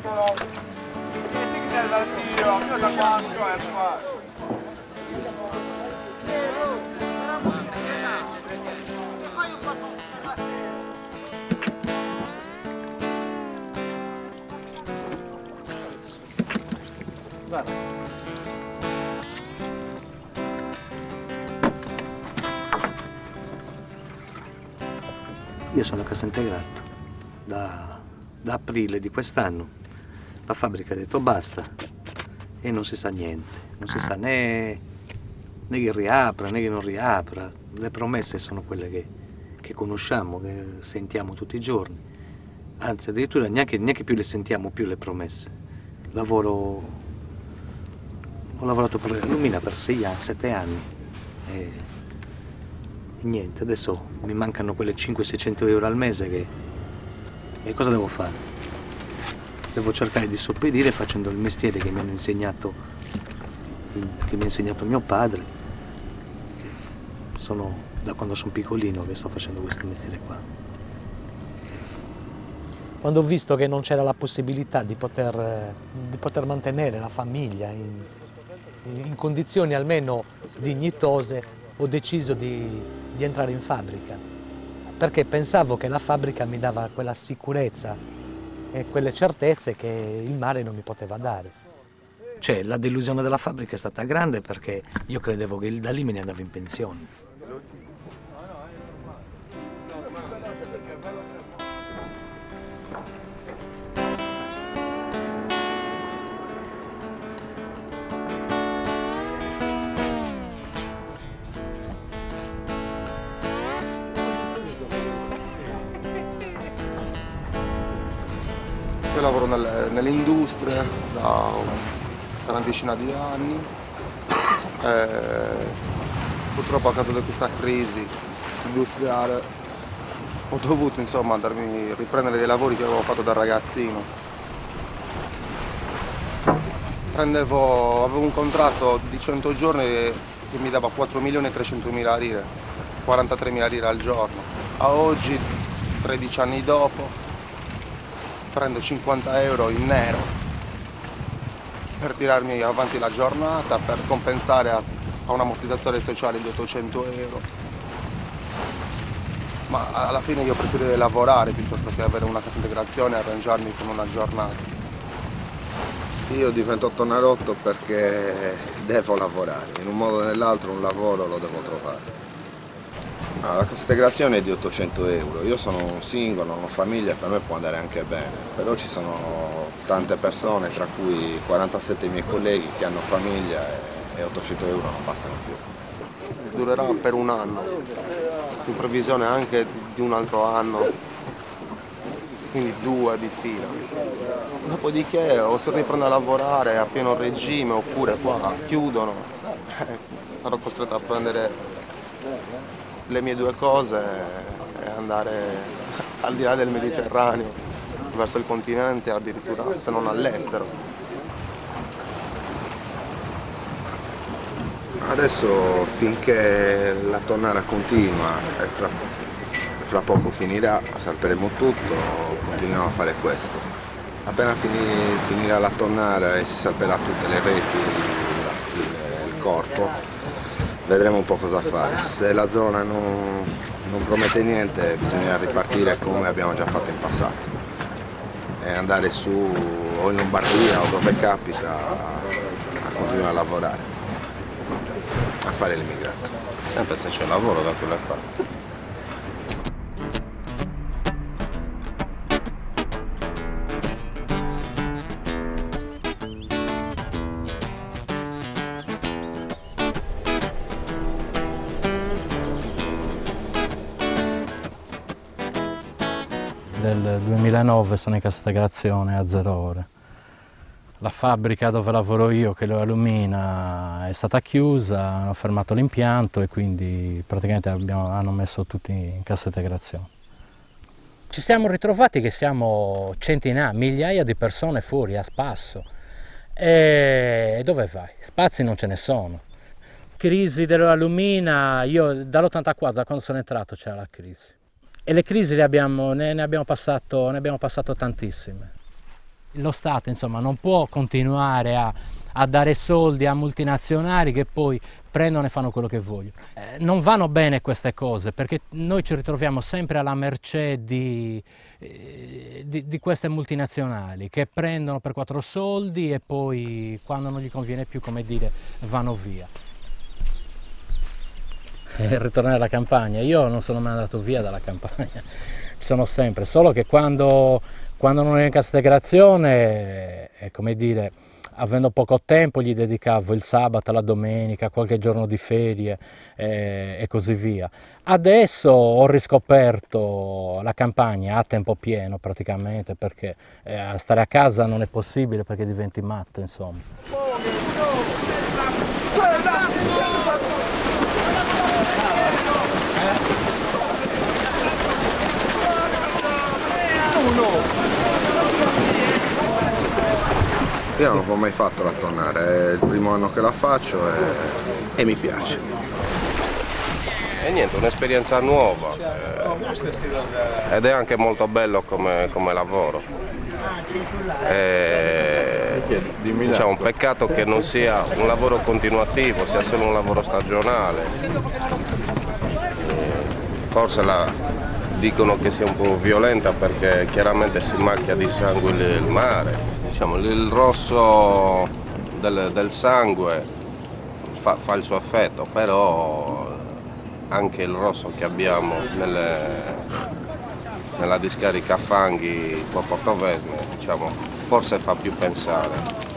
Io sono cassa integrato da aprile di quest'anno. La fabbrica ha detto basta e non si sa niente, non si sa né che riapra né che non riapra. Le promesse sono quelle che conosciamo, che sentiamo tutti i giorni, anzi addirittura neanche più le sentiamo più le promesse. Ho lavorato per Lumina per 7 anni e niente, adesso mi mancano quelle 500-600 euro al mese e cosa devo fare? Devo cercare di sopperire facendo il mestiere che mi ha insegnato mio padre. Sono da quando sono piccolino che sto facendo questo mestiere qua. Quando ho visto che non c'era la possibilità di poter mantenere la famiglia in condizioni almeno dignitose, ho deciso di entrare in fabbrica, perché pensavo che la fabbrica mi dava quella sicurezza e quelle certezze che il mare non mi poteva dare. Cioè, la delusione della fabbrica è stata grande perché io credevo che da lì me ne andavo in pensione. Io lavoro nell'industria da una decina di anni. Purtroppo a causa di questa crisi industriale ho dovuto insomma riprendere dei lavori che avevo fatto da ragazzino. Avevo un contratto di 100 giorni che mi dava 4.300.000 lire, 43.000 lire al giorno. A oggi, 13 anni dopo, prendo 50 euro in nero per tirarmi avanti la giornata, per compensare a un ammortizzatore sociale di 800 euro. Ma alla fine io preferirei lavorare piuttosto che avere una cassa integrazione e arrangiarmi con una giornata. Io divento tonarotto perché devo lavorare, in un modo o nell'altro un lavoro lo devo trovare. La cassa integrazione è di 800 euro, io sono un singolo, non ho famiglia e per me può andare anche bene, però ci sono tante persone, tra cui 47 miei colleghi che hanno famiglia e 800 euro non bastano più. Durerà per un anno, in previsione anche di un altro anno, quindi 2 di fila. Dopodiché o si riprende a lavorare a pieno regime oppure qua chiudono, sarò costretto a prendere le mie 2 cose e andare al di là del Mediterraneo, verso il continente, addirittura se non all'estero. Adesso finché la tonnara continua e fra poco finirà, salperemo tutto, continuiamo a fare questo. Appena finirà la tonnara e si salperà tutte le reti, il corpo, vedremo un po' cosa fare. Se la zona non promette niente, bisognerà ripartire come abbiamo già fatto in passato e andare su o in Lombardia o dove capita a continuare a lavorare, a fare l'immigrato. Sempre se c'è lavoro da quella parte. Del 2009 sono in cassa integrazione a 0 ore. La fabbrica dove lavoro io, che è Lumina, è stata chiusa, hanno fermato l'impianto e quindi praticamente hanno messo tutti in cassa integrazione. Ci siamo ritrovati che siamo centinaia, migliaia di persone fuori a spasso. E dove vai? Spazi non ce ne sono. Crisi della Lumina, io dall'84, da quando sono entrato, c'era la crisi. E le crisi ne abbiamo passato tantissime. lo Stato insomma non può continuare a dare soldi a multinazionali che poi prendono e fanno quello che vogliono. Non vanno bene queste cose, perché noi ci ritroviamo sempre alla mercé di queste multinazionali che prendono per 4 soldi e poi quando non gli conviene più, come dire, vanno via. Ritornare alla campagna, io non sono mai andato via dalla campagna, ci sono sempre, solo che quando non ero in cassa integrazione, come dire, avendo poco tempo gli dedicavo il sabato, la domenica, qualche giorno di ferie e così via. Adesso ho riscoperto la campagna a tempo pieno praticamente, perché stare a casa non è possibile perché diventi matto, insomma. Io non l'ho mai fatto la tonnara, è il primo anno che la faccio e mi piace. E niente, un'esperienza nuova ed è anche molto bello come lavoro. Diciamo, un peccato che non sia un lavoro continuativo, sia solo un lavoro stagionale. Forse dicono che sia un po' violenta perché chiaramente si macchia di sangue il mare. Diciamo, il rosso del sangue fa il suo effetto, però anche il rosso che abbiamo nella discarica a fanghi qua a Portovesme, diciamo, forse fa più pensare.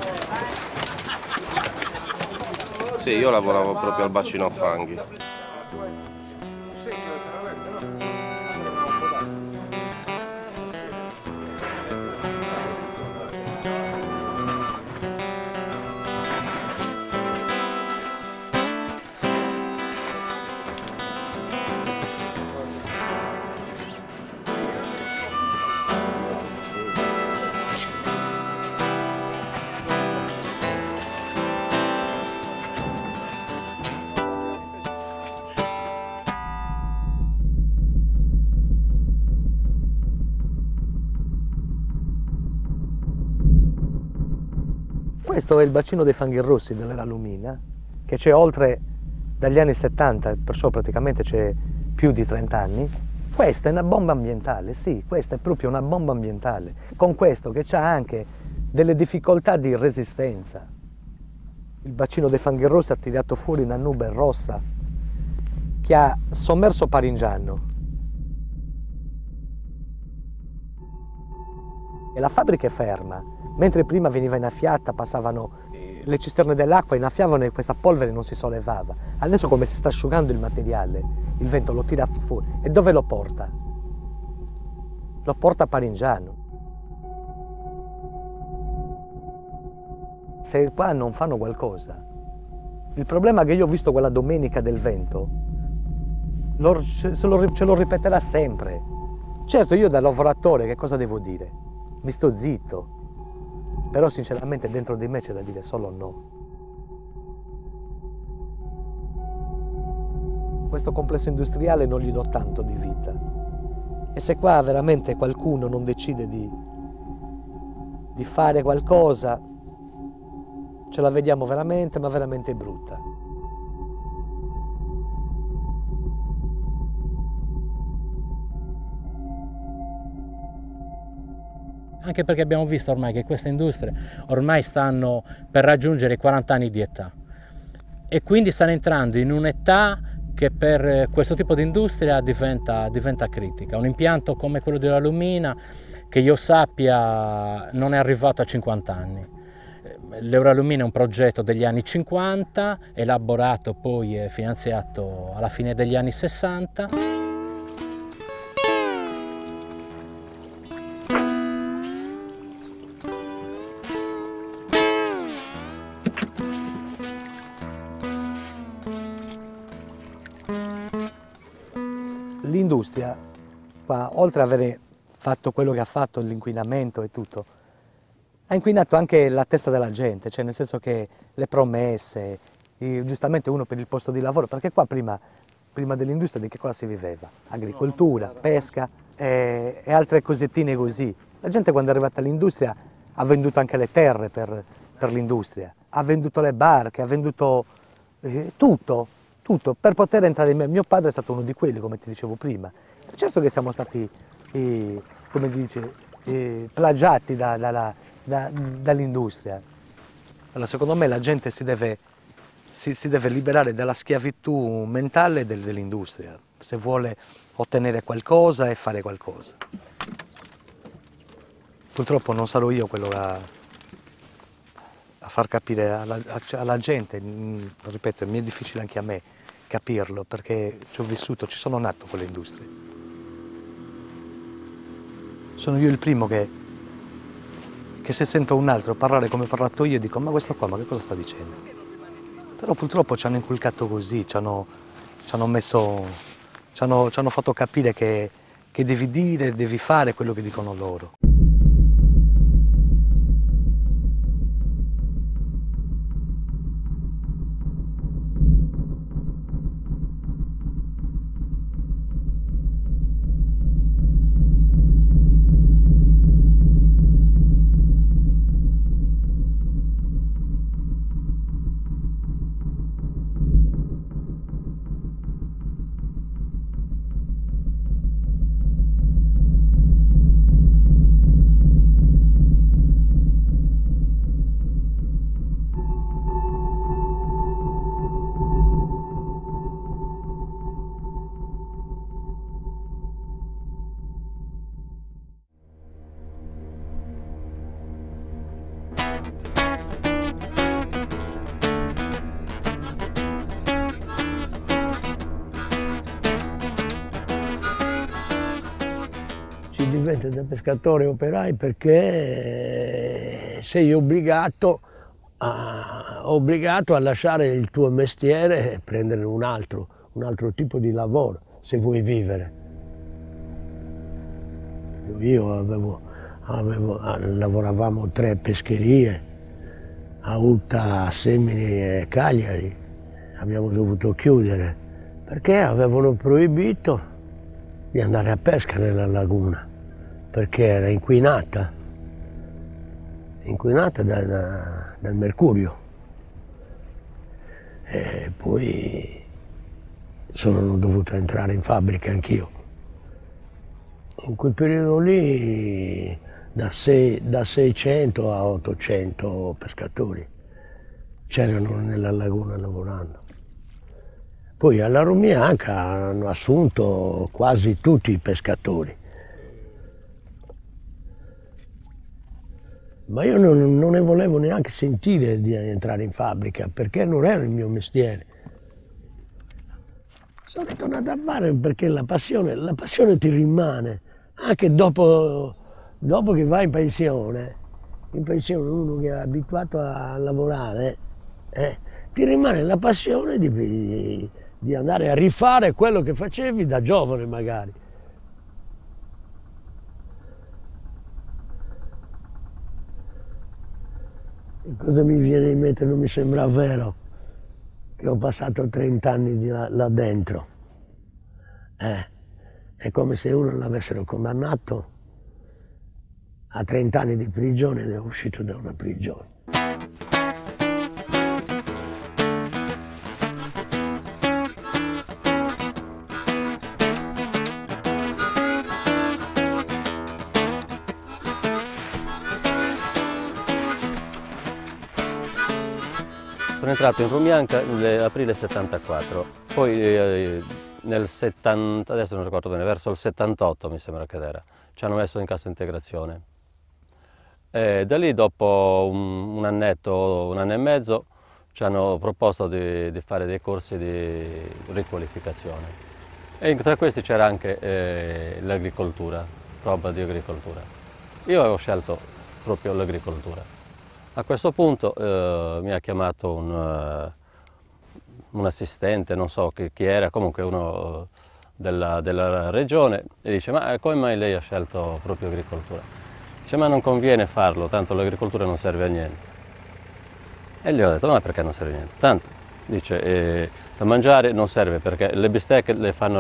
Sì, io lavoravo proprio al bacino a fanghi. Questo è il bacino dei fanghi rossi dell'era Lumina, che c'è oltre dagli anni 70, perciò praticamente c'è più di 30 anni. Questa è una bomba ambientale, sì, questa è proprio una bomba ambientale, con questo che ha anche delle difficoltà di resistenza. Il bacino dei fanghi rossi ha tirato fuori una nube rossa che ha sommerso Paringiano. E la fabbrica è ferma, mentre prima veniva innaffiata, passavano le cisterne dell'acqua, innaffiavano e questa polvere non si sollevava. Adesso come si sta asciugando il materiale, il vento lo tira fuori. E dove lo porta? Lo porta a Paringiano. Se qua non fanno qualcosa, il problema è che io ho visto quella domenica del vento, ce lo ripeterà sempre. Certo, io da lavoratore che cosa devo dire? Mi sto zitto. Però sinceramente dentro di me c'è da dire solo no. Questo complesso industriale non gli do tanto di vita. E se qua veramente qualcuno non decide di fare qualcosa, ce la vediamo veramente, ma veramente brutta. Anche perché abbiamo visto ormai che queste industrie ormai stanno per raggiungere i 40 anni di età e quindi stanno entrando in un'età che per questo tipo di industria diventa critica. Un impianto come quello della Lumina, che io sappia, non è arrivato a 50 anni. L'Euralumina è un progetto degli anni 50, elaborato poi e finanziato alla fine degli anni 60. L'industria, qua, oltre ad avere fatto quello che ha fatto, l'inquinamento e tutto, ha inquinato anche la testa della gente, cioè nel senso che le promesse, giustamente uno per il posto di lavoro, perché qua prima dell'industria di che cosa si viveva? Agricoltura, pesca e altre cosettine così. La gente quando è arrivata all'industria ha venduto anche le terre per l'industria, ha venduto le barche, ha venduto tutto per poter entrare in me. Mio padre è stato uno di quelli, come ti dicevo prima. Certo che siamo stati, come dice, plagiati dall'industria. Allora, secondo me la gente si deve liberare dalla schiavitù mentale dell'industria, se vuole ottenere qualcosa e fare qualcosa. Purtroppo non sarò io quello a far capire alla gente, ripeto, mi è difficile anche a me capirlo, perché ci ho vissuto, ci sono nato con le industrie. Sono io il primo che se sento un altro parlare come ho parlato io dico ma questo qua, ma che cosa sta dicendo? Però purtroppo ci hanno inculcato così, ci hanno fatto capire che devi dire, devi fare quello che dicono loro. Si diventa da pescatori operai perché sei obbligato a lasciare il tuo mestiere e prendere un altro tipo di lavoro se vuoi vivere. Io lavoravamo 3 pescherie a Utta, Semini e Cagliari. Abbiamo dovuto chiudere perché avevano proibito di andare a pesca nella laguna perché era inquinata dal mercurio. E poi sono dovuto entrare in fabbrica anch'io. In quel periodo lì da 600 a 800 pescatori c'erano nella laguna lavorando. Poi alla Romianca hanno assunto quasi tutti i pescatori. Ma io non ne volevo neanche sentire di entrare in fabbrica perché non era il mio mestiere. Sono ritornato a fare perché la passione ti rimane. Anche dopo che vai in pensione uno che è abituato a lavorare, ti rimane la passione di andare a rifare quello che facevi da giovane magari. E cosa mi viene in mente? Non mi sembra vero che ho passato 30 anni là dentro. È come se uno l'avessero condannato a 30 anni di prigione ed è uscito da una prigione. Sono entrato in Romianca nell'aprile 74, poi nel 70, adesso non ricordo bene, verso il 78 mi sembra che era, ci hanno messo in cassa integrazione. E da lì dopo un annetto, un anno e mezzo, ci hanno proposto di fare dei corsi di riqualificazione. E tra questi c'era anche l'agricoltura, roba di agricoltura. Io avevo scelto proprio l'agricoltura. A questo punto mi ha chiamato un assistente, non so chi era, comunque uno della regione, e dice: ma come mai lei ha scelto proprio agricoltura? Dice: ma non conviene farlo, tanto l'agricoltura non serve a niente. E gli ho detto: ma perché non serve a niente? Tanto, dice, da mangiare non serve perché le bistecche le fanno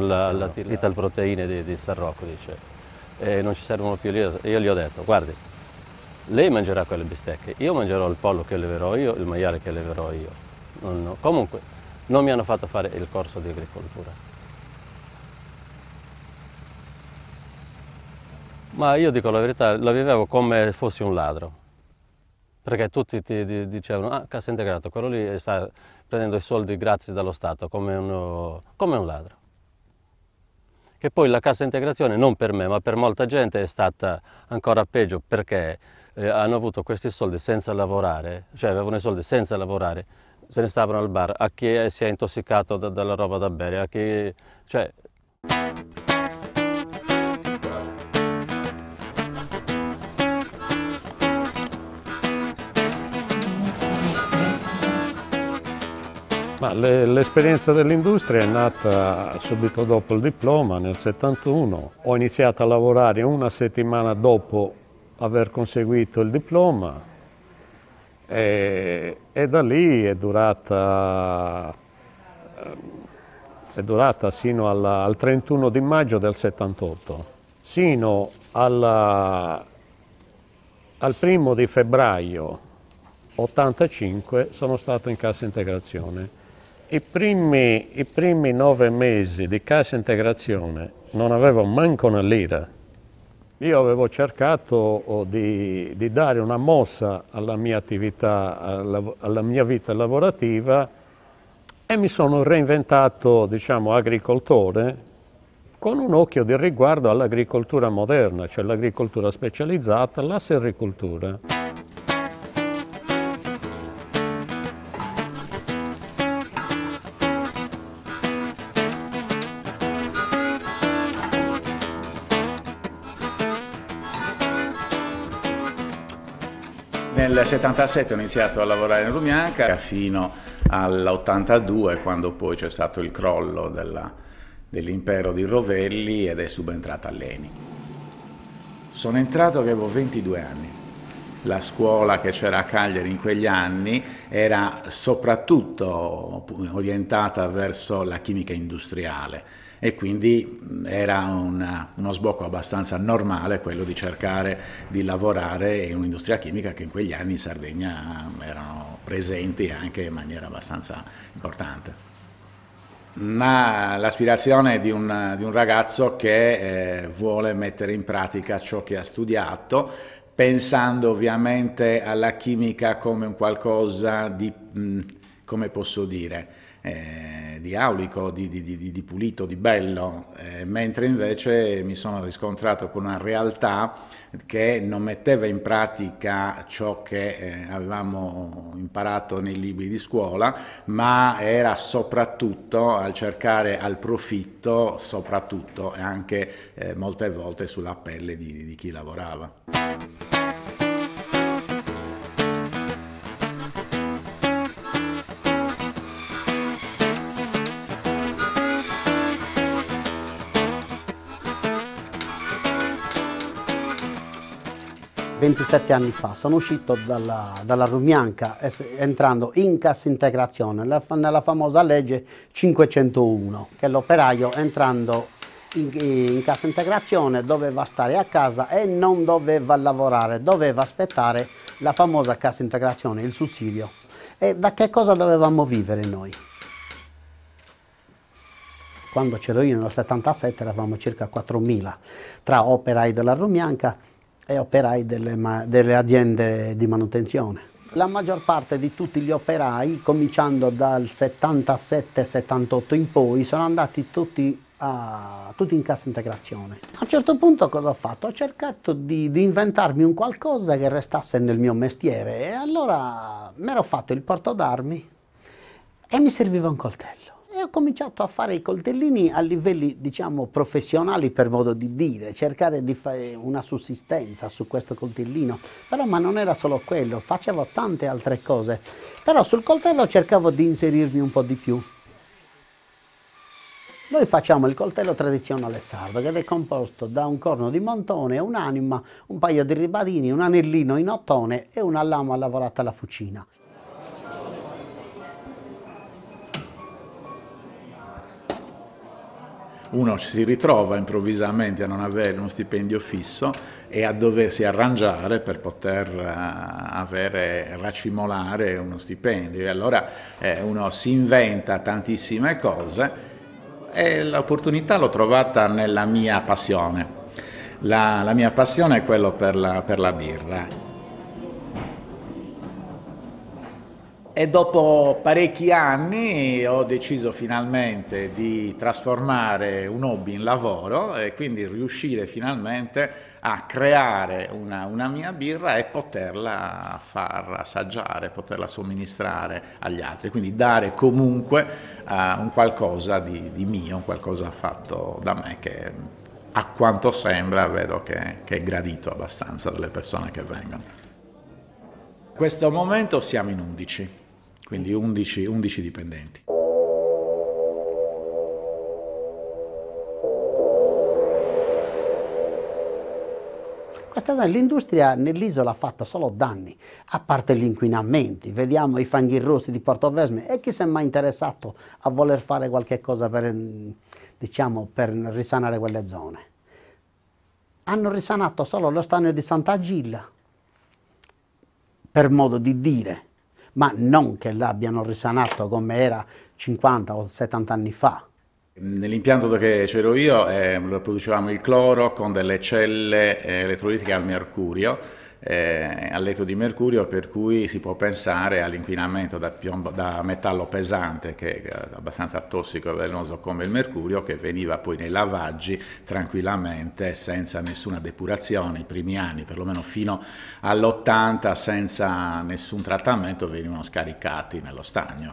l'Italproteine di San Rocco, dice, e non ci servono più. Io gli ho detto: guardi, lei mangerà quelle bistecche, io mangerò il pollo che alleverò io, il maiale che alleverò io. Comunque non mi hanno fatto fare il corso di agricoltura. Ma io dico la verità, la vivevo come fossi un ladro, perché tutti ti dicevano, ah, cassa integrata, quello lì sta prendendo i soldi gratis dallo Stato, come un ladro. Che poi la cassa integrazione, non per me, ma per molta gente è stata ancora peggio, perché hanno avuto questi soldi senza lavorare, cioè avevano i soldi senza lavorare, se ne stavano al bar, a chi si è intossicato dalla roba da bere, a chi... Cioè... L'esperienza dell'industria è nata subito dopo il diploma, nel 71. Ho iniziato a lavorare una settimana dopo aver conseguito il diploma e da lì è durata sino al 31 di maggio del 78. Sino al 1 di febbraio 85 sono stato in cassa integrazione. I primi 9 mesi di cassa integrazione non avevo manco una lira. Io avevo cercato di dare una mossa alla mia attività, alla mia vita lavorativa e mi sono reinventato, diciamo, agricoltore con un occhio di riguardo all'agricoltura moderna, cioè l'agricoltura specializzata, la sericoltura. Nel 77 ho iniziato a lavorare in Rumianca fino all'82, quando poi c'è stato il crollo dell'impero di Rovelli ed è subentrata l'ENI. Sono entrato che avevo 22 anni. La scuola che c'era a Cagliari in quegli anni era soprattutto orientata verso la chimica industriale e quindi era uno sbocco abbastanza normale quello di cercare di lavorare in un'industria chimica che in quegli anni in Sardegna erano presenti anche in maniera abbastanza importante. L'aspirazione di un ragazzo che vuole mettere in pratica ciò che ha studiato, pensando ovviamente alla chimica come un qualcosa di, come posso dire, di aulico, di pulito, di bello, mentre invece mi sono riscontrato con una realtà che non metteva in pratica ciò che avevamo imparato nei libri di scuola, ma era soprattutto al cercare al profitto, soprattutto e anche molte volte sulla pelle di chi lavorava. 27 anni fa sono uscito dalla Rumianca entrando in cassa integrazione nella famosa legge 501, che l'operaio entrando in cassa integrazione doveva stare a casa e non doveva lavorare, doveva aspettare la famosa cassa integrazione, il sussidio. E da che cosa dovevamo vivere noi? Quando c'ero io nel 77 eravamo circa 4.000 tra operai della Rumianca e operai delle aziende di manutenzione. La maggior parte di tutti gli operai, cominciando dal 77-78 in poi, sono andati tutti in cassa integrazione. A un certo punto cosa ho fatto? Ho cercato di inventarmi un qualcosa che restasse nel mio mestiere e allora mi ero fatto il porto d'armi e mi serviva un coltello. E ho cominciato a fare i coltellini a livelli, diciamo, professionali, per modo di dire, cercare di fare una sussistenza su questo coltellino. Però ma non era solo quello, facevo tante altre cose. Però sul coltello cercavo di inserirmi un po' di più. Noi facciamo il coltello tradizionale sardo, che è composto da un corno di montone, un'anima, un paio di ribadini, un anellino in ottone e una lama lavorata alla fucina. uno si ritrova improvvisamente a non avere uno stipendio fisso e a doversi arrangiare per poter racimolare uno stipendio. E allora uno si inventa tantissime cose e l'opportunità l'ho trovata nella mia passione. La mia passione è quella per la birra. E dopo parecchi anni ho deciso finalmente di trasformare un hobby in lavoro e quindi riuscire finalmente a creare una mia birra e poterla far assaggiare, poterla somministrare agli altri, quindi dare comunque un qualcosa di mio, un qualcosa fatto da me che a quanto sembra vedo che è gradito abbastanza dalle persone che vengono. In questo momento siamo in 11. Quindi 11 dipendenti. L'industria nell'isola ha fatto solo danni, a parte gli inquinamenti. Vediamo i fanghi rossi di Portovesme e chi si è mai interessato a voler fare qualche cosa per risanare quelle zone. Hanno risanato solo lo stagno di Sant'Agilla, per modo di dire, ma non che l'abbiano risanato come era 50 o 70 anni fa. Nell'impianto dove c'ero io producevamo il cloro con delle celle elettrolitiche al mercurio, al letto di mercurio, per cui si può pensare all'inquinamento da metallo pesante, che è abbastanza tossico e velenoso come il mercurio, che veniva poi nei lavaggi tranquillamente senza nessuna depurazione. I primi anni, perlomeno fino all'80, senza nessun trattamento, venivano scaricati nello stagno.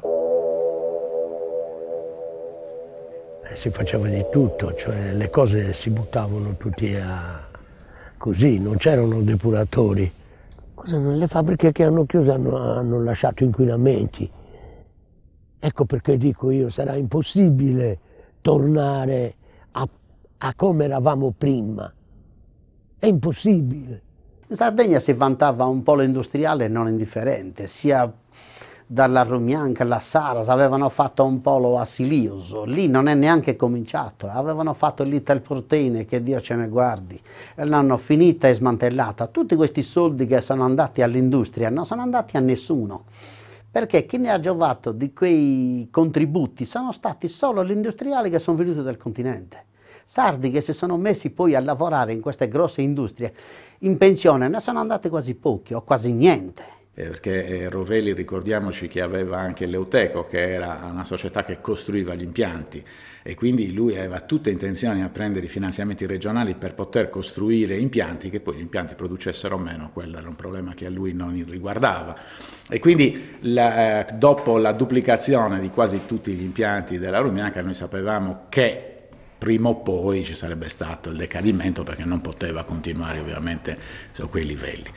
Si faceva di tutto, cioè le cose si buttavano tutti così, non c'erano depuratori. Le fabbriche che hanno chiuso hanno lasciato inquinamenti. Ecco perché dico io, sarà impossibile tornare a come eravamo prima. È impossibile. In Sardegna si vantava un polo industriale non indifferente, sia dalla Romianca alla Saras, avevano fatto un polo a Siliuso, lì non è neanche cominciato, avevano fatto l'Italproteine, che Dio ce ne guardi, e l'hanno finita e smantellata. Tutti questi soldi che sono andati all'industria non sono andati a nessuno, perché chi ne ha giovato di quei contributi sono stati solo gli industriali che sono venuti dal continente. Sardi che si sono messi poi a lavorare in queste grosse industrie, in pensione ne sono andati quasi pochi o quasi niente. Perché Rovelli, ricordiamoci che aveva anche l'Euteco, che era una società che costruiva gli impianti, e quindi lui aveva tutte intenzioni a prendere i finanziamenti regionali per poter costruire impianti, che poi gli impianti producessero meno, quello era un problema che a lui non riguardava. E quindi dopo la duplicazione di quasi tutti gli impianti della Romianca noi sapevamo che prima o poi ci sarebbe stato il decadimento, perché non poteva continuare ovviamente su quei livelli.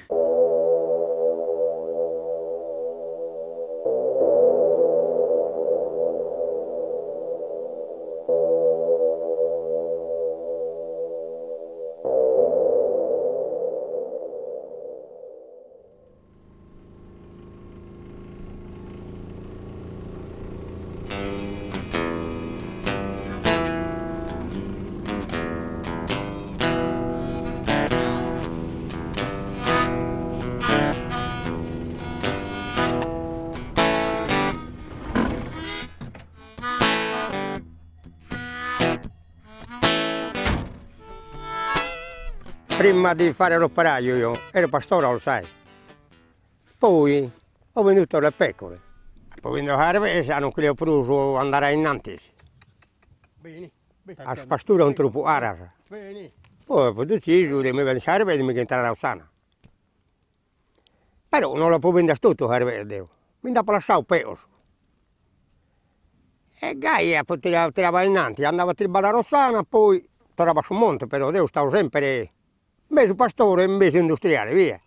Prima di fare l'operaio io ero pastore, lo sai. Poi ho venuto le pecore. Poi venuto a Arvesa, non che le ho preso andare in Nantes. A pastura un troppo a rasa. Poi ho deciso di mi venire a Arvesa e mi entrare a Osana. Però non lo può vendere tutto a Arvesa, mi dà per la sau peos. E Gaia tirava in Nantes, andava a tirare a Rossana, poi tornava sul monte, però io stavo sempre mezzo pastore e mezzo industriale, via.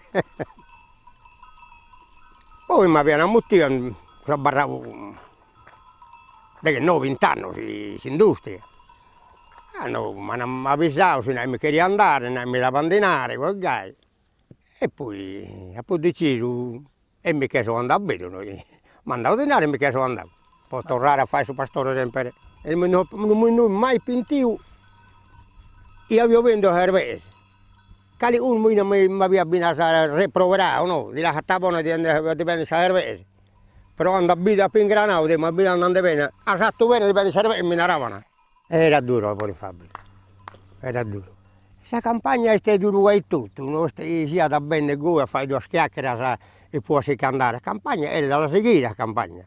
Poi mi avevano ammutito, barravo perché 20 anni in industria. Mi hanno avvisato se non mi queria andare, non mi dava andare, qualcosa. E poi ho deciso e mi chiesto andare bene. Mi andavo a denaro e mi chiesto andare. Poi tornare a fare il pastore sempre. e non mi mai pentito, io avevo vinto cerveza. Cali un mino mi aveva abbinato riproverare, no? Di là che buona di prendere cerveza. Però quando abita a Pingranau, mi abita andando bene, a satto bene di prendere cerveza e mi naravano. Era duro poi in fabbrica, era duro. Questa campagna è dura e tutto, non stai sia da bene go a fare due schiacchiere e può si andare. La campagna era dalla seguire la campagna.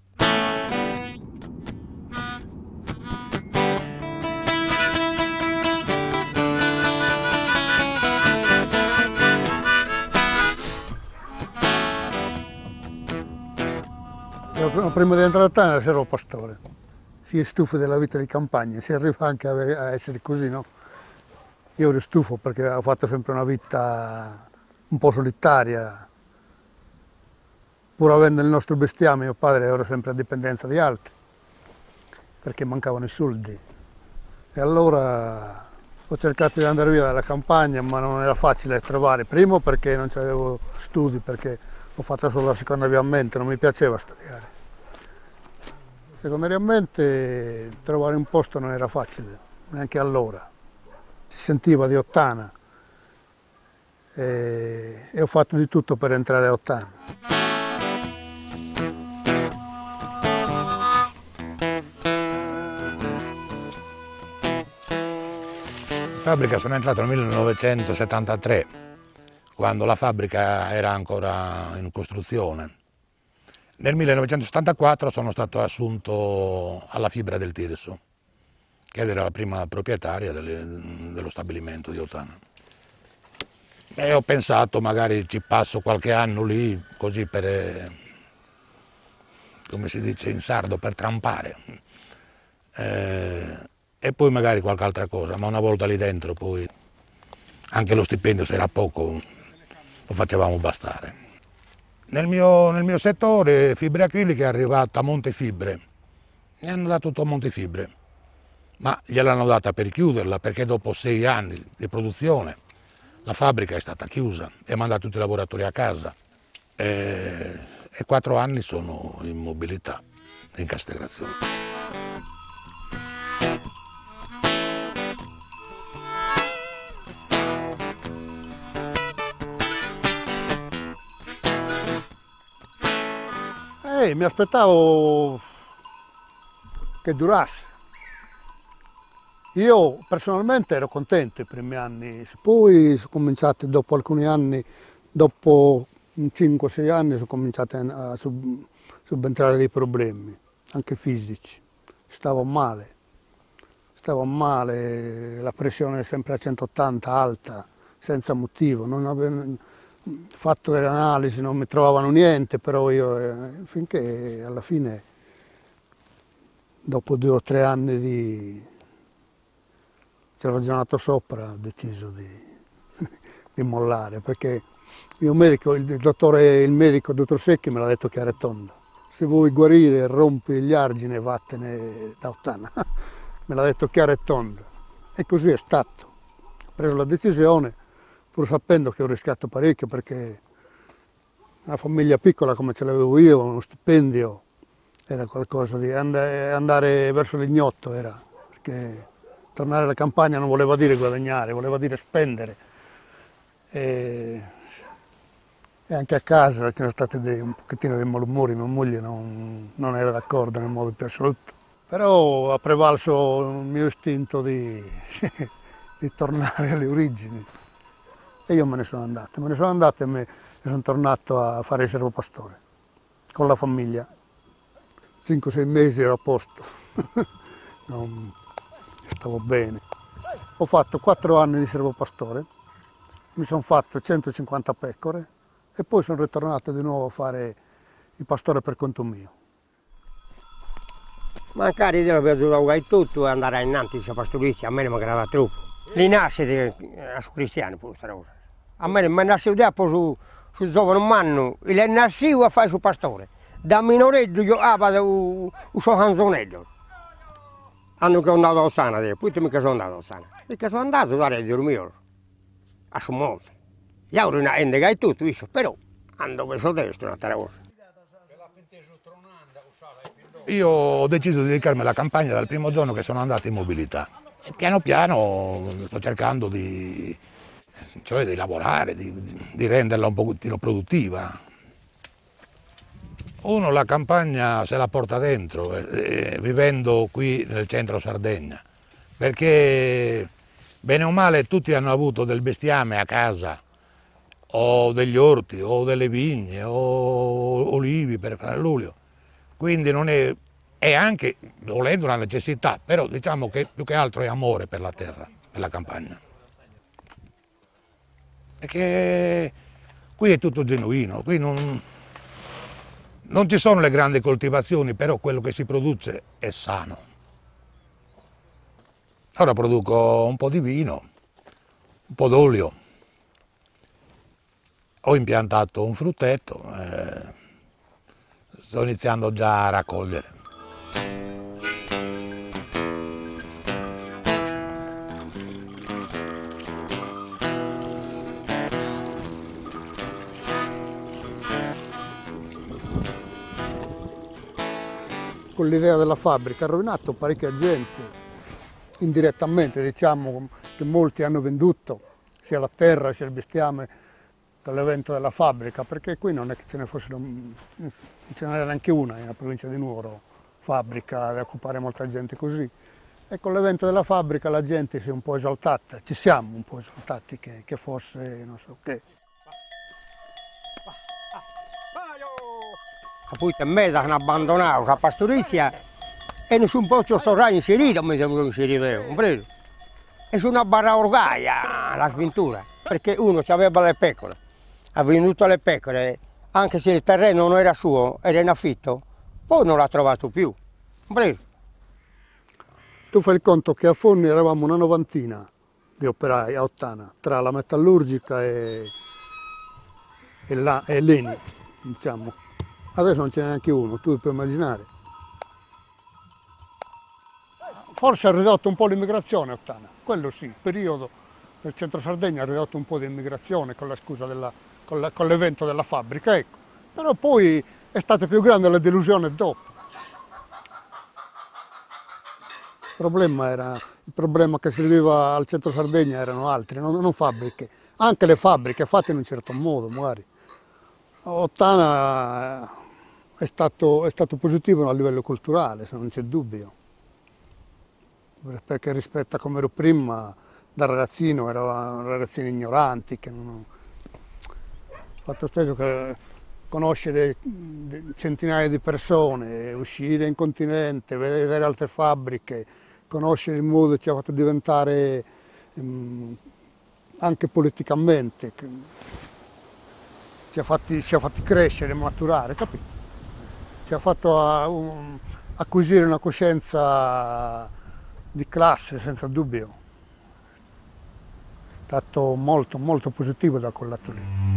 Prima di entrare a Ottana ero servopastore. Si è stufo della vita di campagna, si arriva anche a essere così, no? Io ero stufo perché ho fatto sempre una vita un po' solitaria. Pur avendo il nostro bestiame, mio padre era sempre a dipendenza di altri, perché mancavano i soldi. E allora ho cercato di andare via dalla campagna, ma non era facile trovare. Primo perché non avevo studi, perché ho fatto solo la secondariamente, non mi piaceva studiare. Secondariamente trovare un posto non era facile, neanche allora. Si sentiva di Ottana e ho fatto di tutto per entrare a Ottana. In fabbrica sono entrato nel 1973, quando la fabbrica era ancora in costruzione. Nel 1974 sono stato assunto alla Fibra del Tirso, che era la prima proprietaria dello stabilimento di Ottana. E ho pensato magari ci passo qualche anno lì, così per, come si dice in sardo, per trampare. E poi magari qualche altra cosa, ma una volta lì dentro poi anche lo stipendio, se era poco, lo facevamo bastare. Nel mio settore Fibre Acriliche è arrivata a Montefibre, mi hanno dato tutto a Montefibre, ma gliel'hanno data per chiuderla perché dopo 6 anni di produzione la fabbrica è stata chiusa e mandato tutti i lavoratori a casa e 4 anni sono in mobilità, in castellazione. Mi aspettavo che durasse. Io personalmente ero contento i primi anni, poi sono cominciati dopo alcuni anni, dopo 5-6 anni sono cominciati a subentrare dei problemi, anche fisici. Stavo male, la pressione sempre a 180 alta, senza motivo. Non avevo fatto delle analisi, non mi trovavano niente, però io finché alla fine, dopo 2 o 3 anni ci ho ragionato sopra, ho deciso di mollare, perché il mio medico, il dottor Secchi me l'ha detto chiaro e tondo: se vuoi guarire rompi gli argini e vattene da Ottana. Me l'ha detto chiaro e tondo, e così è stato. Ho preso la decisione, pur sapendo che ho rischiato parecchio, perché una famiglia piccola come ce l'avevo io, uno stipendio era qualcosa di andare verso l'ignoto, perché tornare alla campagna non voleva dire guadagnare, voleva dire spendere. E anche a casa c'erano stati un pochettino dei malumori, mia moglie non era d'accordo nel modo più assoluto. Però ha prevalso il mio istinto di tornare alle origini. E io me ne sono andato e sono tornato a fare il servopastore con la famiglia. 5-6 mesi ero a posto, stavo bene. Ho fatto 4 anni di servopastore, mi sono fatto 150 pecore e poi sono ritornato di nuovo a fare il pastore per conto mio. Magari devo aiutare tutto e andare innanzi a pastorizia, a me non mi aggrava troppo. Li nasce su cristiani pure questa cosa. A me mi nasce dopo su giovane umano, e le nascevo a fare su pastore. Da minoreggio io vado su canzonello. Hanno che sono andato a Ossana, poi mi sono andato a Ossana. Perché sono andato da Reggio mio, a su monte. Io ero una endega e tutto, però ando verso destra un'altra cosa. io ho deciso di dedicarmi alla campagna dal primo giorno che sono andato in mobilità. E piano piano sto cercando di lavorare, di renderla un pochettino produttiva. Uno la campagna se la porta dentro, vivendo qui nel centro Sardegna, perché bene o male tutti hanno avuto del bestiame a casa, o degli orti, o delle vigne, o olivi per fare l'olio. Quindi non è anche, volendo, una necessità, però diciamo che più che altro è amore per la terra, per la campagna. Perché qui è tutto genuino, qui non ci sono le grandi coltivazioni, però quello che si produce è sano. Ora produco un po' di vino, un po' d'olio. Ho impiantato un frutteto, sto iniziando già a raccogliere. Con l'idea della fabbrica ha rovinato parecchia gente, indirettamente diciamo che molti hanno venduto sia la terra sia il bestiame per l'evento della fabbrica, perché qui non è che ce ne fossero, non ce n'era neanche una nella provincia di Nuoro, fabbrica da occupare molta gente così. E con l'evento della fabbrica la gente si è un po' esaltata, ci siamo un po' esaltati che fosse non so che. Poi a me hanno abbandonato la pastorizia e nessun posto sto ragno inserito, mi sembra inserito, compreso? E sono una barra orgaia la sventura, perché uno aveva le pecore, ha venduto le pecore, anche se il terreno non era suo, era in affitto, poi non l'ha trovato più, compreso? Tu fai il conto che a Forni eravamo una novantina di operai a Ottana, tra la metallurgica e l'ENI, diciamo. Adesso non ce n'è neanche uno, tu puoi immaginare. Forse ha ridotto un po' l'immigrazione Ottana, quello sì, il periodo del centro Sardegna ha ridotto un po' di immigrazione con la scusa con l'evento della fabbrica, ecco. Però poi è stata più grande la delusione dopo. Il problema che si viveva al centro Sardegna erano altri, non fabbriche. Anche le fabbriche fatte in un certo modo, magari. Ottana è stato positivo a livello culturale, se non c'è dubbio, perché rispetto a come ero prima, da ragazzino, erano ragazzini ignoranti, che non... il fatto stesso che conoscere centinaia di persone, uscire in continente, vedere altre fabbriche, conoscere il mondo ci ha fatto diventare anche politicamente, ci ha fatti crescere, maturare, capito? Ci ha fatto acquisire una coscienza di classe, senza dubbio. È stato molto, molto positivo da quel lato lì.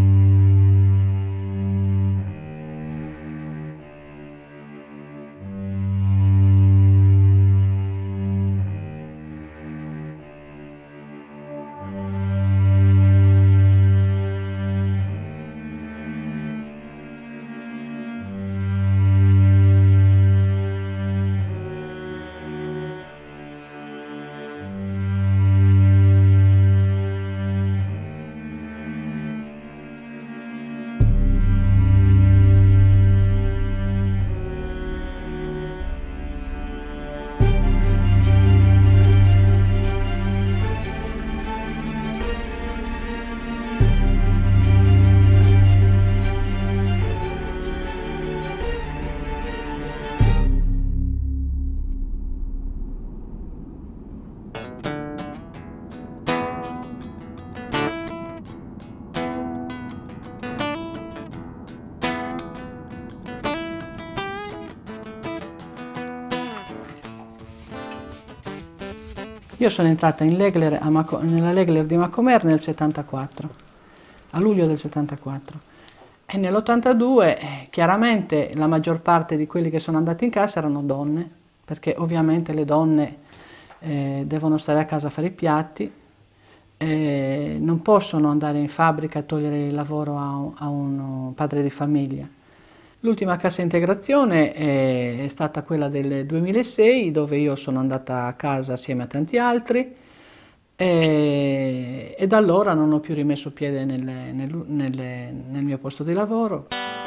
Io sono entrata in Legler, nella Legler di Macomer nel 74, a luglio del 74. E nell'82 chiaramente la maggior parte di quelli che sono andati in cassa erano donne, perché ovviamente le donne devono stare a casa a fare i piatti, non possono andare in fabbrica a togliere il lavoro a un padre di famiglia. L'ultima cassa integrazione è stata quella del 2006, dove io sono andata a casa assieme a tanti altri e da allora non ho più rimesso piede nel mio posto di lavoro.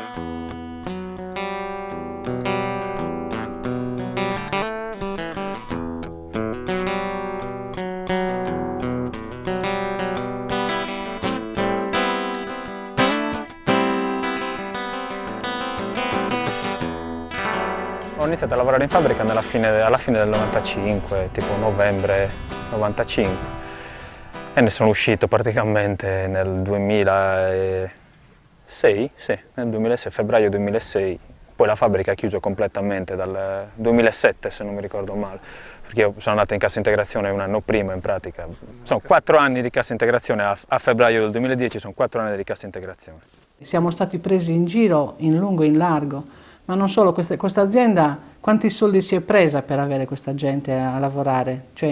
Ho iniziato a lavorare in fabbrica alla fine del 95, tipo novembre 95, e ne sono uscito praticamente nel 2006, sì, nel 2006, febbraio 2006. Poi la fabbrica ha chiuso completamente dal 2007, se non mi ricordo male, perché io sono andato in cassa integrazione un anno prima in pratica. Sono 4 anni di cassa integrazione, a febbraio del 2010 sono 4 anni di cassa integrazione. Siamo stati presi in giro in lungo e in largo. Ma non solo, questa azienda, quanti soldi si è presa per avere questa gente a lavorare? Cioè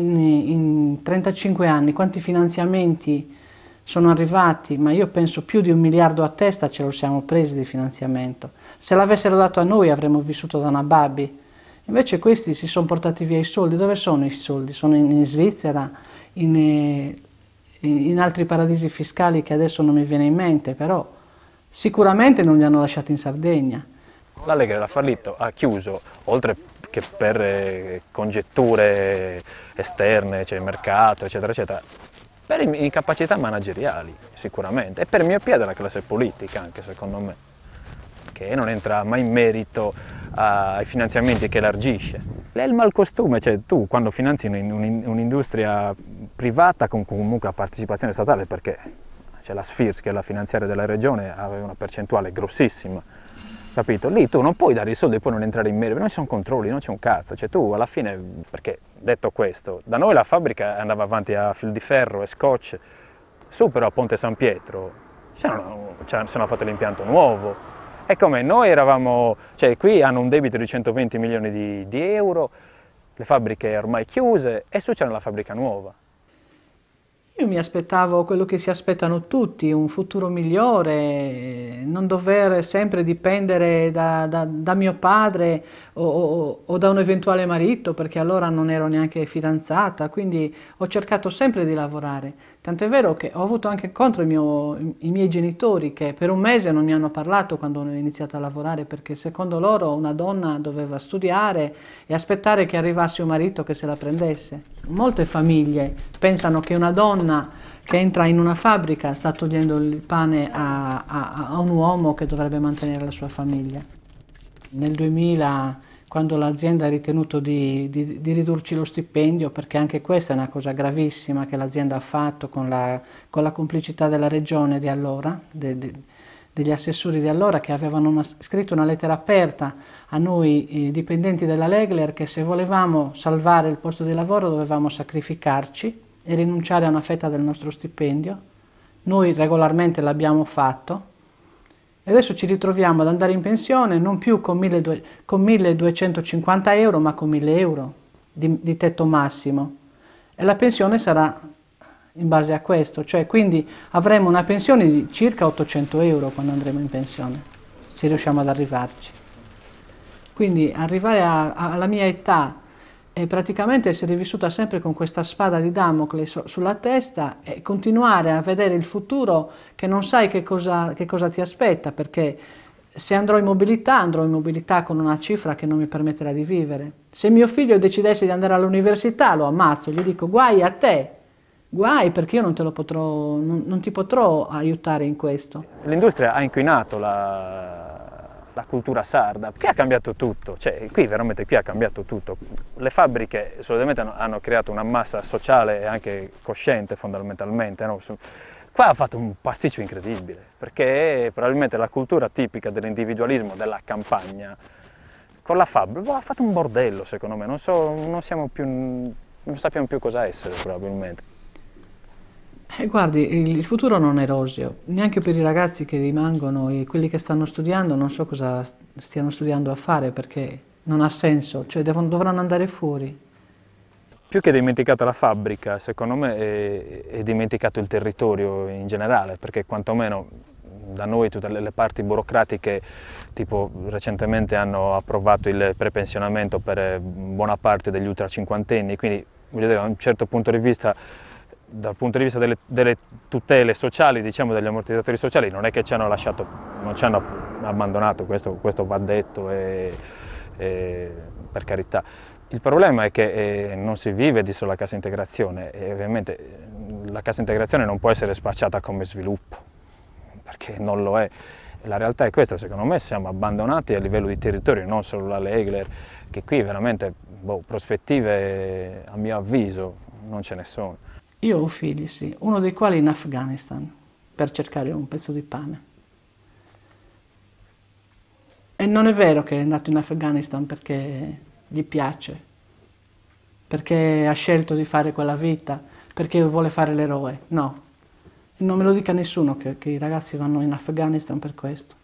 in 35 anni, quanti finanziamenti sono arrivati? Ma io penso più di 1 miliardo a testa ce lo siamo presi di finanziamento. Se l'avessero dato a noi avremmo vissuto da una baby. Invece questi si sono portati via i soldi. Dove sono i soldi? Sono in Svizzera, in altri paradisi fiscali che adesso non mi viene in mente, però sicuramente non li hanno lasciati in Sardegna. L'Allegre l'ha fallito, ha chiuso, oltre che per congetture esterne, cioè mercato, eccetera, eccetera, per incapacità manageriali, sicuramente, e per miopia della classe politica, anche secondo me, che non entra mai in merito ai finanziamenti che elargisce. È il malcostume, cioè tu quando finanzi un'industria privata con comunque a partecipazione statale, perché c'è la Sfirs, che è la finanziaria della regione, aveva una percentuale grossissima, capito? Lì tu non puoi dare i soldi e poi non entrare in merito, non ci sono controlli, non c'è un cazzo, cioè tu alla fine, perché detto questo, da noi la fabbrica andava avanti a fil di ferro e scotch, su però a Ponte San Pietro ci hanno fatto l'impianto nuovo, e come noi eravamo, cioè qui hanno un debito di 120 milioni di euro, le fabbriche ormai chiuse e su c'è la fabbrica nuova. Io mi aspettavo quello che si aspettano tutti, un futuro migliore, non dover sempre dipendere da mio padre o da un eventuale marito, perché allora non ero neanche fidanzata, quindi ho cercato sempre di lavorare. Tant'è vero che ho avuto anche contro i miei genitori, che per un mese non mi hanno parlato quando ho iniziato a lavorare, perché secondo loro una donna doveva studiare e aspettare che arrivasse un marito che se la prendesse. Molte famiglie pensano che una donna che entra in una fabbrica sta togliendo il pane a un uomo che dovrebbe mantenere la sua famiglia. Nel 2000, quando l'azienda ha ritenuto di ridurci lo stipendio, perché anche questa è una cosa gravissima che l'azienda ha fatto con la complicità della regione di allora, degli assessori di allora, che avevano scritto una lettera aperta a noi dipendenti della Legler, che se volevamo salvare il posto di lavoro dovevamo sacrificarci e rinunciare a una fetta del nostro stipendio. Noi regolarmente l'abbiamo fatto e adesso ci ritroviamo ad andare in pensione non più con 1.250 euro ma con 1.000 euro di tetto massimo, e la pensione sarà in base a questo, cioè quindi avremo una pensione di circa 800 euro quando andremo in pensione, se riusciamo ad arrivarci. Quindi arrivare alla mia età e praticamente essere vissuta sempre con questa spada di Damocle sulla testa e continuare a vedere il futuro che non sai che cosa ti aspetta, perché se andrò in mobilità con una cifra che non mi permetterà di vivere. Se mio figlio decidesse di andare all'università lo ammazzo, gli dico guai a te, guai perché io non ti potrò aiutare in questo. L'industria ha inquinato la cultura sarda, qui ha cambiato tutto, cioè qui veramente qui ha cambiato tutto. Le fabbriche solitamente hanno creato una massa sociale e anche cosciente fondamentalmente, no? Qua ha fatto un pasticcio incredibile, perché probabilmente la cultura tipica dell'individualismo della campagna con la fabbrica ha fatto un bordello, secondo me, non sappiamo più cosa essere probabilmente. Guardi, il futuro non è roseo, neanche per i ragazzi che rimangono e quelli che stanno studiando, non so cosa stiano studiando a fare perché non ha senso, cioè dovranno andare fuori. Più che dimenticata la fabbrica, secondo me è dimenticato il territorio in generale, perché quantomeno da noi tutte le parti burocratiche, tipo recentemente hanno approvato il prepensionamento per buona parte degli ultra cinquantenni, quindi voglio dire, da un certo punto di vista, dal punto di vista delle tutele sociali, diciamo degli ammortizzatori sociali, non è che ci hanno lasciato, non ci hanno abbandonato, questo va detto per carità. Il problema è che non si vive di sola cassa integrazione e ovviamente la cassa integrazione non può essere spacciata come sviluppo, perché non lo è. La realtà è questa, secondo me siamo abbandonati a livello di territorio, non solo la Legler, che qui veramente prospettive, a mio avviso, non ce ne sono. Io ho figli, sì, uno dei quali in Afghanistan, per cercare un pezzo di pane. E non è vero che è andato in Afghanistan perché gli piace, perché ha scelto di fare quella vita, perché vuole fare l'eroe, no. Non me lo dica nessuno che i ragazzi vanno in Afghanistan per questo.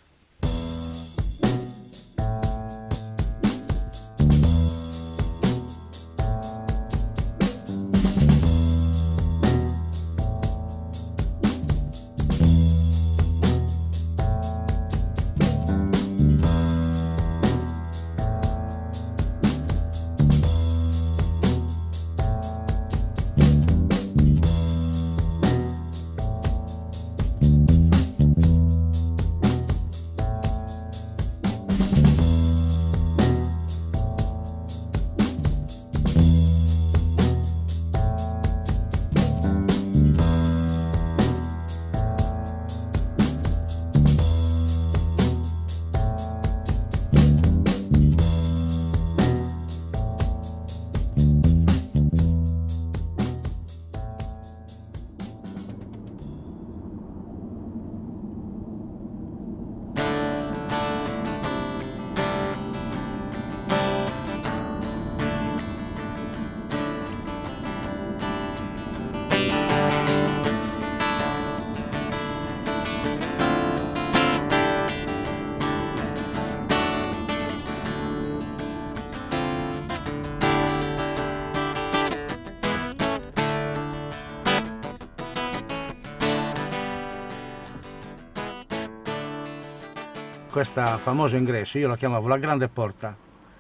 Questa famosa ingresso, io la chiamavo la grande porta.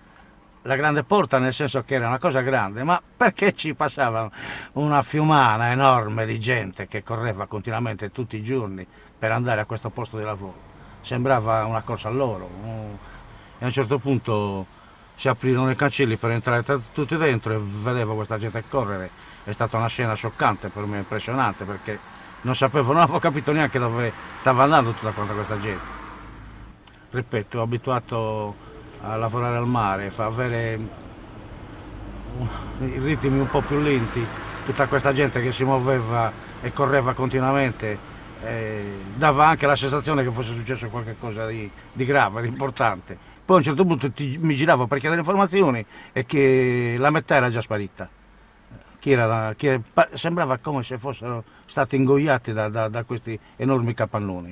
La grande porta nel senso che era una cosa grande, ma perché ci passava una fiumana enorme di gente che correva continuamente tutti i giorni per andare a questo posto di lavoro. Sembrava una corsa all'oro. E a un certo punto si aprirono i cancelli per entrare tutti dentro e vedevo questa gente correre. È stata una scena scioccante per me, impressionante, perché non avevo capito neanche dove stava andando tutta questa gente. Ripeto, ho abituato a lavorare al mare, fa avere i ritmi un po' più lenti, tutta questa gente che si muoveva e correva continuamente, dava anche la sensazione che fosse successo qualcosa di grave, di importante. Poi a un certo punto mi giravo per chiedere informazioni e che la metà era già sparita. Sembrava come se fossero stati ingoiati da questi enormi capannoni.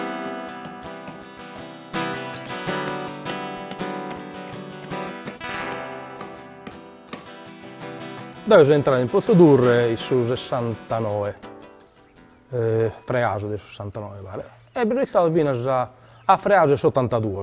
Dove sono entrato in Pozzo d'Urre su 69, Freaso del 69 pare, e sono stato fino a Freaso 72.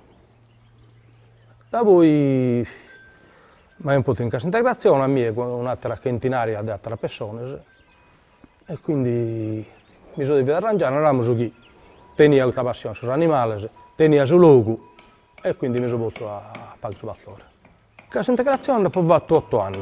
Da poi mi ho potuto in cassa integrazione, a me con un'altra centinaria di altre persone, e quindi mi sono dovuto arrangiare, non avevo chi tenia questa passione sugli animali, tenia sul luogo, e quindi mi sono potuto a fare il pastore. Cassa integrazione ho fatto 8 anni.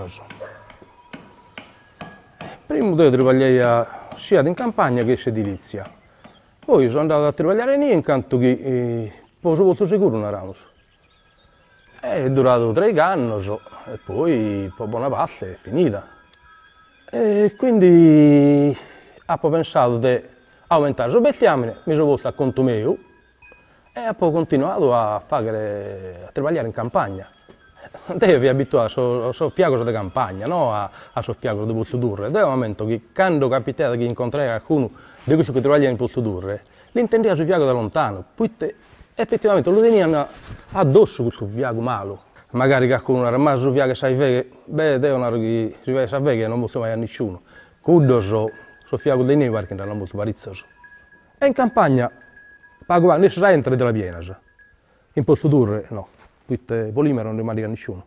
Prima devo lavorare sia in campagna che in edilizia. Poi sono andato a lavorare lì, intanto che posso molto sicuro non eravamo. È durato 3 anni e poi per buona parte è finita. E quindi ho pensato di aumentare il bettiamine, mi sono posto a conto mio e poi ho continuato a lavorare in campagna. Io vi abituato a soffiare di campagna, non a soffiare di Pozzo d'Urre. Da un momento che quando capitava che incontrai qualcuno di questo che lavora in Pozzo d'Urre, l'intendeva soffiare da lontano, poi effettivamente lo tenevano addosso questo soffiare malo. Magari qualcuno era rimasto soffiare, sai che, devono che si sa che non posso mai a nessuno. Quando soffiare di noi perché non molto parizzoso. E in campagna pago ne sa entra della Vienasa. In posto dure, no, questo polimero non rimane a nessuno.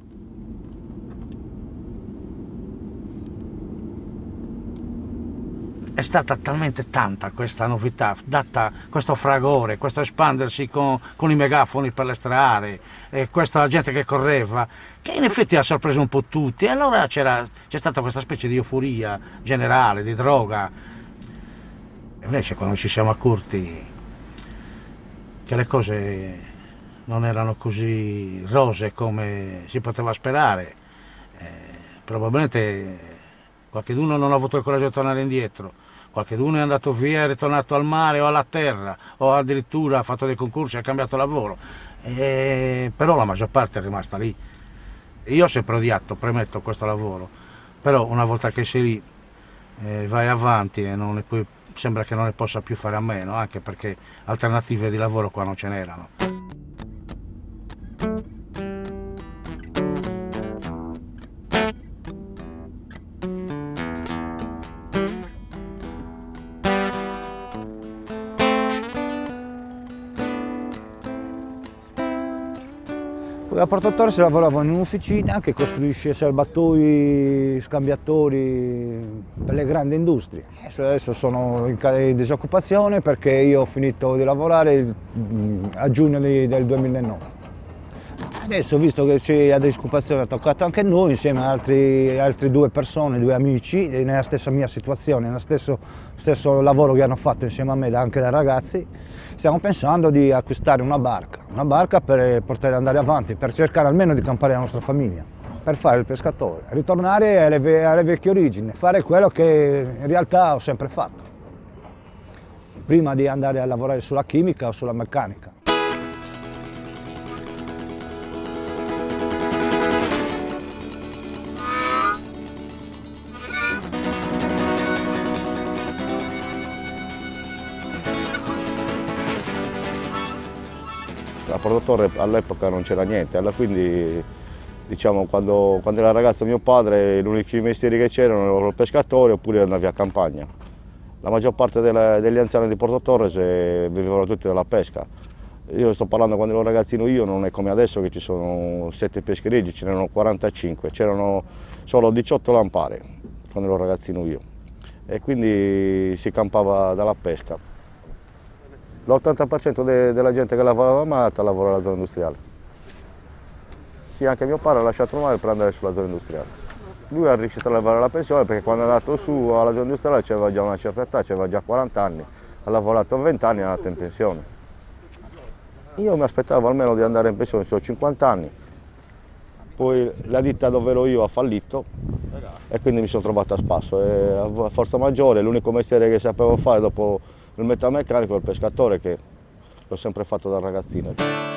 È stata talmente tanta questa novità, data questo fragore, questo espandersi con i megafoni per le strade, questa gente che correva, che in effetti ha sorpreso un po' tutti. E allora c'è stata questa specie di euforia generale, di droga. Invece quando ci siamo accorti che le cose non erano così rose come si poteva sperare, probabilmente qualcuno non ha avuto il coraggio di tornare indietro. Qualcuno è andato via, è ritornato al mare o alla terra, o addirittura ha fatto dei concorsi e ha cambiato lavoro. Però la maggior parte è rimasta lì. Io ho sempre odiato, premetto, questo lavoro, però una volta che sei lì vai avanti e poi sembra che non ne possa più fare a meno, anche perché alternative di lavoro qua non ce n'erano. Da Porto Torres lavoravo in un'officina che costruisce serbatoi, scambiatori per le grandi industrie. Adesso sono in disoccupazione perché io ho finito di lavorare a giugno del 2009. Adesso, visto che c'è la disoccupazione, ha toccato anche noi insieme a altre due persone, due amici, nella stessa mia situazione, nello stesso lavoro che hanno fatto insieme a me anche da ragazzi. Stiamo pensando di acquistare una barca per poter andare avanti, per cercare almeno di campare la nostra famiglia, per fare il pescatore, ritornare alle vecchie origini, fare quello che in realtà ho sempre fatto, prima di andare a lavorare sulla chimica o sulla meccanica. A Porto Torre all'epoca non c'era niente, quindi diciamo, quando era ragazzo mio padre gli unici mestieri che c'erano erano il pescatore oppure andavi a campagna. La maggior parte degli anziani di Porto Torre vivevano tutti dalla pesca. Io sto parlando quando ero ragazzino io, non è come adesso che ci sono 7 peschereggi, ce n'erano 45, c'erano solo 18 lampare quando ero ragazzino io e quindi si campava dalla pesca. L'80% della gente che lavorava a Malta lavora alla zona industriale. Sì, anche mio padre ha lasciato il mare per andare sulla zona industriale. Lui è riuscito a lavorare la pensione perché quando è andato su alla zona industriale aveva già una certa età, aveva già 40 anni, ha lavorato 20 anni e è andato in pensione. Io mi aspettavo almeno di andare in pensione, ho 50 anni, poi la ditta dove ero io ha fallito e quindi mi sono trovato a spasso. E a forza maggiore l'unico mestiere che sapevo fare dopo il metalmeccanico è il pescatore, che l'ho sempre fatto da ragazzino.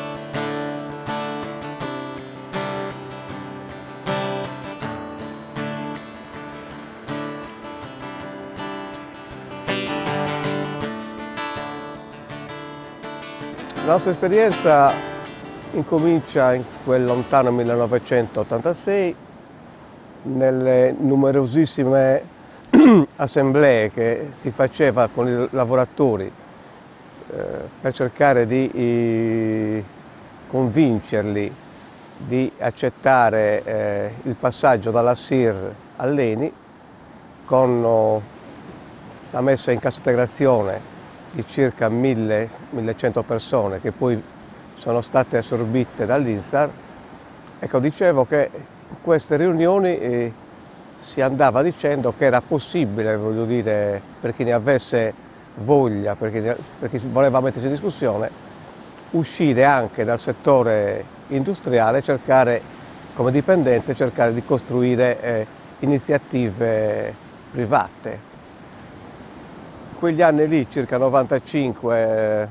La nostra esperienza incomincia in quel lontano 1986, nelle numerosissime assemblee che si faceva con i lavoratori per cercare di convincerli di accettare il passaggio dalla SIR all'ENI con la messa in cassa integrazione di circa 1000-1100 persone che poi sono state assorbite dall'INSAR. Ecco, dicevo che in queste riunioni si andava dicendo che era possibile, voglio dire, per chi ne avesse voglia, per chi voleva mettersi in discussione, uscire anche dal settore industriale, cercare come dipendente, cercare di costruire iniziative private. In quegli anni lì, circa 95,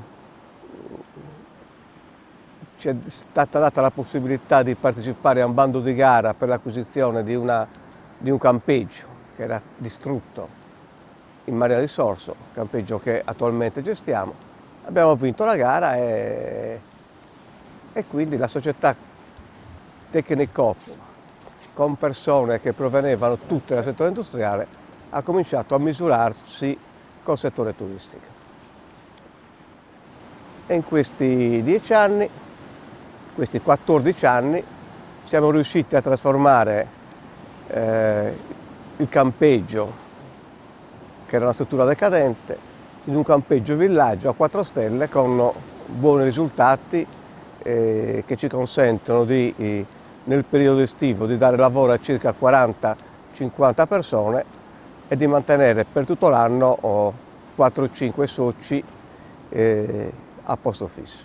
ci è stata data la possibilità di partecipare a un bando di gara per l'acquisizione di un campeggio che era distrutto in Marina di Sorso, campeggio che attualmente gestiamo. Abbiamo vinto la gara e quindi la società Tecnicop, con persone che provenivano tutte dal settore industriale, ha cominciato a misurarsi col settore turistico. E in questi 10 anni, questi 14 anni, siamo riusciti a trasformare il campeggio, che era una struttura decadente, in un campeggio villaggio a 4 stelle con buoni risultati che ci consentono di, nel periodo estivo, di dare lavoro a circa 40-50 persone e di mantenere per tutto l'anno 4-5 soci a posto fisso.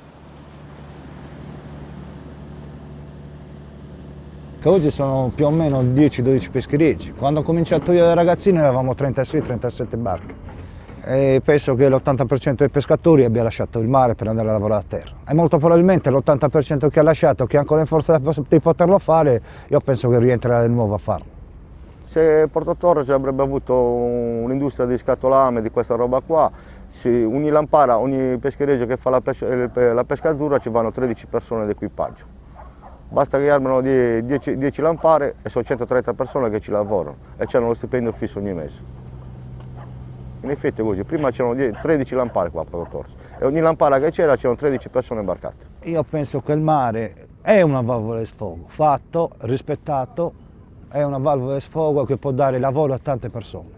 Che oggi sono più o meno 10-12 pescherecci. Quando ho cominciato io da ragazzino eravamo 36-37 barche. E penso che l'80% dei pescatori abbia lasciato il mare per andare a lavorare a terra. E molto probabilmente l'80% che ha lasciato, che ha ancora in forza di poterlo fare, io penso che rientrerà di nuovo a farlo. Se Porto Torres avrebbe avuto un'industria di scatolame, di questa roba qua, ogni lampara, ogni peschereccio che fa la pescatura ci vanno 13 persone d'equipaggio. Basta che abbiano 10 lampare e sono 130 persone che ci lavorano e hanno lo stipendio fisso ogni mese. In effetti è così, prima c'erano 13 lampare qua a Porto Torres e ogni lampara che c'erano 13 persone imbarcate. Io penso che il mare è una valvola di sfogo, fatto, rispettato, è una valvola di sfogo che può dare lavoro a tante persone.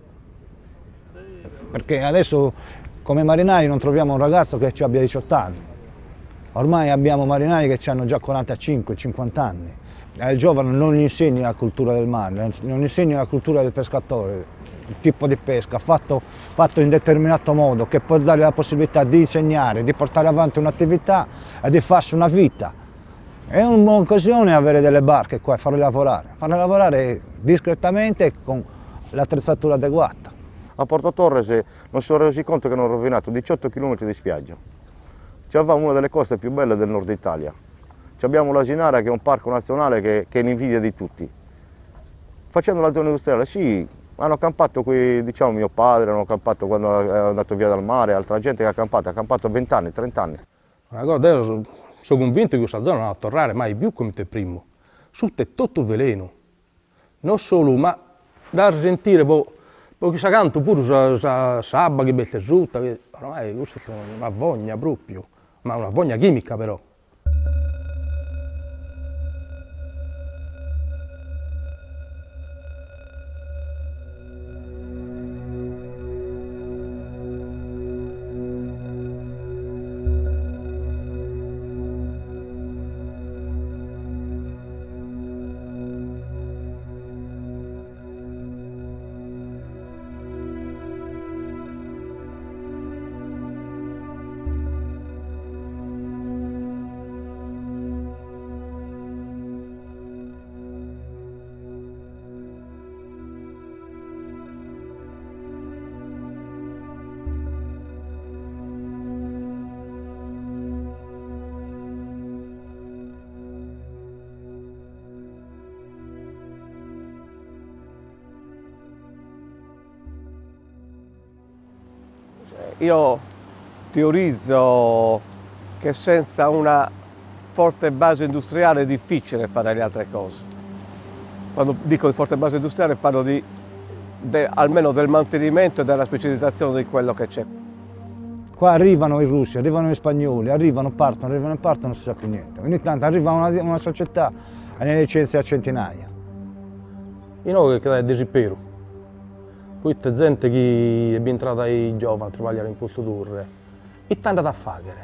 Perché adesso come marinai non troviamo un ragazzo che abbia 18 anni. Ormai abbiamo marinai che hanno già 45-50 anni. Il giovane non gli insegna la cultura del mare, non gli insegna la cultura del pescatore, il tipo di pesca fatto in determinato modo che può dare la possibilità di insegnare, di portare avanti un'attività e di farsi una vita. È un'occasione avere delle barche qua e farle lavorare discretamente con l'attrezzatura adeguata. A Porto Torres non si sono resi conto che hanno rovinato 18 km di spiaggia. Avevamo una delle coste più belle del nord Italia. Abbiamo l'Asinara che è un parco nazionale che è l'invidia di tutti. Facendo la zona industriale, sì, hanno accampato qui, diciamo mio padre, hanno accampato quando è andato via dal mare, altra gente che ha accampato 20 anni, 30 anni. Guarda, sono convinto che questa zona non va a tornare mai più come te primo. Sotto è tutto veleno. Non solo, ma da sentire poi chissà canto pure sabba che mette sotto, ormai questa è una voglia proprio, ma una voglia chimica però. Io teorizzo che senza una forte base industriale è difficile fare le altre cose. Quando dico di forte base industriale parlo almeno del mantenimento e della specializzazione di quello che c'è. Qua arrivano i russi, arrivano gli spagnoli, arrivano e partono, non si sa più niente. Ogni tanto arriva una società e ne licenzia a centinaia. Io che è desipero. Poi c'è gente che è entrata ai giovani a lavorare in questo torre e sta andata a fare.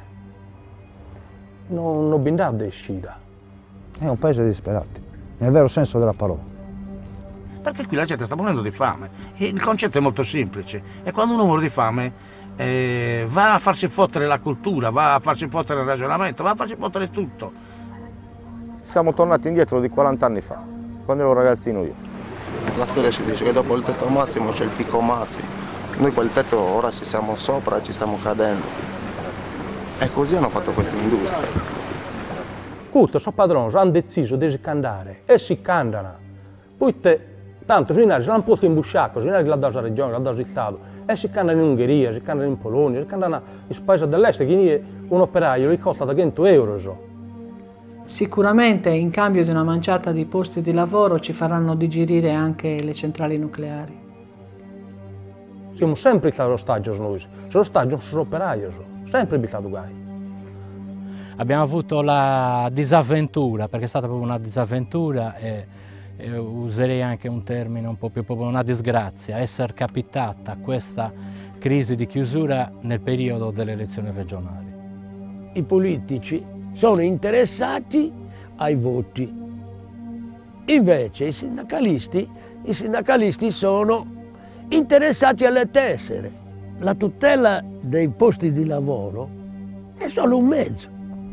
Non è andata uscita. È un paese di disperati, nel vero senso della parola. Perché qui la gente sta morendo di fame. E il concetto è molto semplice. E quando uno muore di fame va a farsi fottere la cultura, va a farsi fottere il ragionamento, va a farsi fottere tutto. Siamo tornati indietro di 40 anni fa, quando ero ragazzino io. La storia ci dice che dopo il tetto massimo c'è il picco massimo. Noi quel tetto ora ci siamo sopra e ci stiamo cadendo. E così hanno fatto questa industria. Questo sono padroni hanno deciso di scandare e si candano. Poi tanto si non può imbusciare, si non la dà la regione, la dà lo Stato. E si candano in Ungheria, si candano in Polonia, si candano in paesi dell'est, che un operaio gli costa da 100 euro. So. Sicuramente in cambio di una manciata di posti di lavoro ci faranno digerire anche le centrali nucleari. Siamo sempre allo stadio noi, lo stadio sono operaio, sempre evitato guai. Abbiamo avuto la disavventura, perché è stata proprio una disavventura e userei anche un termine un po' più, proprio una disgrazia, essere capitata questa crisi di chiusura nel periodo delle elezioni regionali. I politici sono interessati ai voti, invece i sindacalisti sono interessati alle tessere. La tutela dei posti di lavoro è solo un mezzo.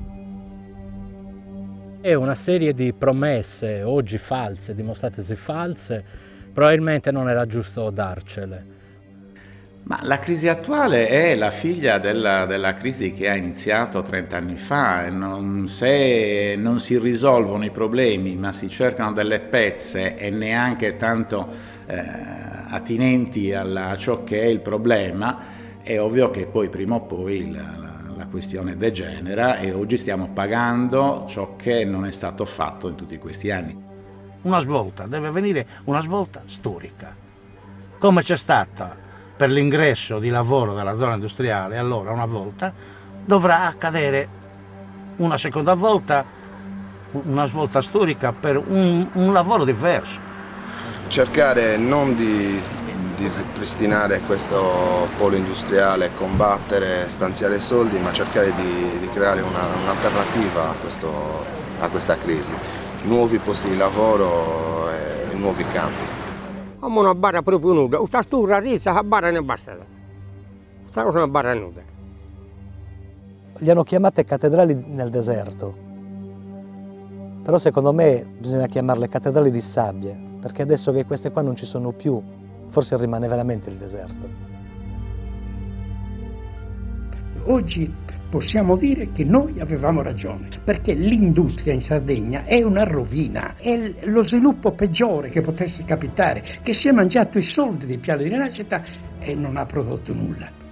È una serie di promesse, oggi false, dimostratesi false, probabilmente non era giusto darcele. Ma la crisi attuale è la figlia della crisi che ha iniziato 30 anni fa. Se non si risolvono i problemi, ma si cercano delle pezze e neanche tanto attinenti a ciò che è il problema, è ovvio che poi prima o poi la questione degenera e oggi stiamo pagando ciò che non è stato fatto in tutti questi anni. Una svolta, deve venire una svolta storica. Come c'è stata per l'ingresso di lavoro della zona industriale, allora una volta dovrà accadere una seconda volta, una svolta storica per un lavoro diverso. Cercare non di ripristinare questo polo industriale, combattere, stanziare soldi, ma cercare di creare un'alternativa a questa crisi, nuovi posti di lavoro e nuovi campi. Come una barra proprio nuda, questa stura rizza, la barra ne basta. Questa cosa è una barra nuda. Li hanno chiamate cattedrali nel deserto, però secondo me bisogna chiamarle cattedrali di sabbia, perché adesso che queste qua non ci sono più, forse rimane veramente il deserto. Oggi possiamo dire che noi avevamo ragione, perché l'industria in Sardegna è una rovina, è lo sviluppo peggiore che potesse capitare, che si è mangiato i soldi dei piani di rinascita e non ha prodotto nulla.